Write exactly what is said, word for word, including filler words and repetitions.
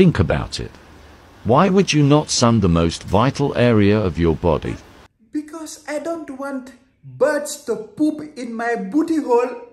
Think about it. Why would you not sun the most vital area of your body? Because I don't want birds to poop in my booty hole.